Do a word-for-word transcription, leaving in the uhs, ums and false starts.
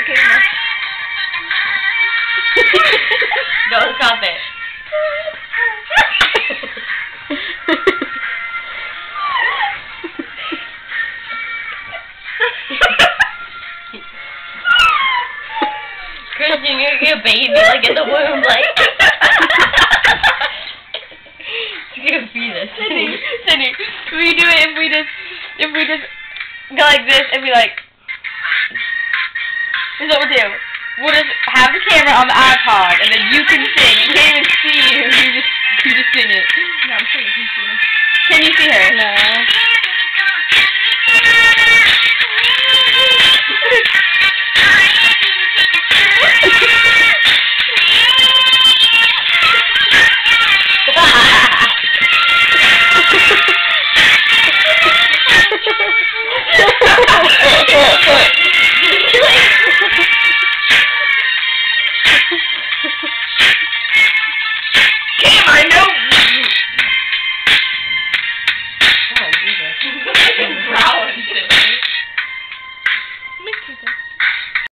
camera. Don't stop it. Christian, you're gonna get a baby like in the womb, like. You're gonna be this. Cindy, Cindy, we do it if we just, if we just go like this and be like, this is what we'll do. We'll just have the camera on the iPod and then you can sing. You can't even see you. You just, you just sing it. No, I'm sure you can see it. Can you see her? No.